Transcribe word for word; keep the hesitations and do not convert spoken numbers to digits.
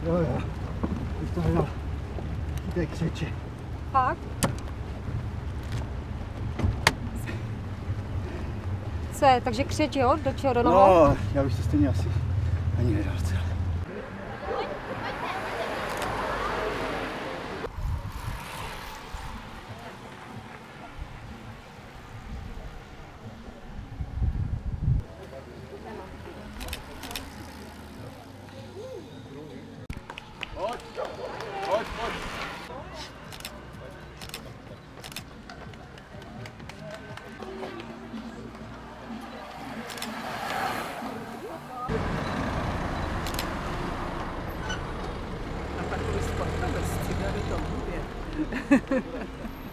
Jo, jo. Už to nedal. Ty křeče. Fakt? Co je, takže křeč, jo? Do čeho, do nohou? No, já bych to stejně asi ani nedal celé. Pojď, pojď, pojď. A takový sportovec cigary to bude.